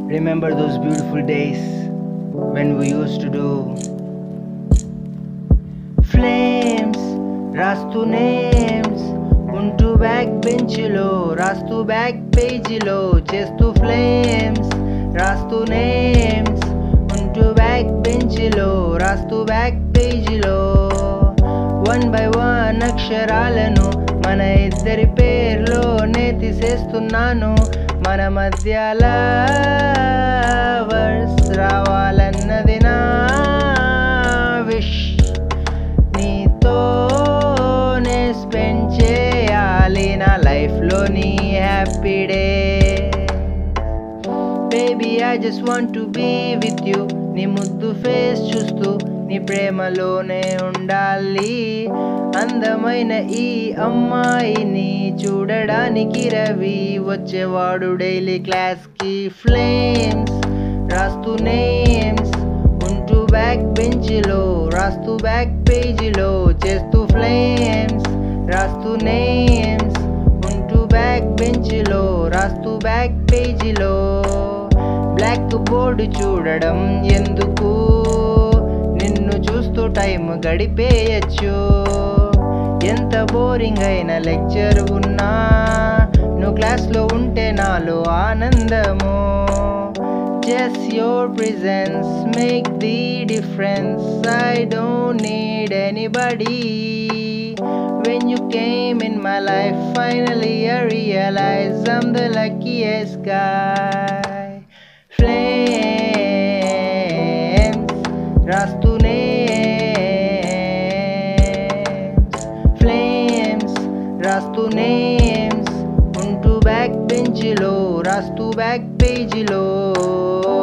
Remember those beautiful days when we used to do flames, rastu names, unto back bench lo, rastu back page lo, chestu flames, rastu names, unto back bench lo, rastu back page lo. One by one అక్షరాలను మన ఇద్దరి పేర్లోనే తీసేస్తున్నాను. మన మధ్య lovers రావాలన్నది నా wish. నీతోనే spend చేయాలి నా లైఫ్లో నీ happy day. Baby, I just want to be with you. నీ ముద్దు ఫేస్ చూస్తూ నీ ప్రేమలోనే ఉండాలి. అందమైన ఈ అమ్మాయిని చూడడానికి రవి వచ్చేవాడు డైలీ క్లాస్కి. ఫ్లేమ్స్ రాస్తూ నేమ్స్ ఉంటూ బ్యాక్ బెంచ్లో, రాస్తూ బ్యాక్ పేజీలో, చేస్తూ ఫ్లేమ్స్ రాస్తూ నేమ్స్ ఉంటూ బ్యాక్ బెంచ్లో, రాస్తూ బ్యాక్ పేజీలో. బ్లాక్ బోర్డు చూడడం ఎందుకు, నిన్ను చూస్తూ టైం గడిపేయచ్చు. ఎంత బోరింగ్ అయిన లెక్చర్ ఉన్నా నువ్వు క్లాస్లో ఉంటే నాలో ఆనందము. Just your presence make the difference. I don't need anybody. When you came in my life, finally I realized I'm the luckiest guy. Flames rastu names, flames rastu names, unto back bench lo, rastu back page lo.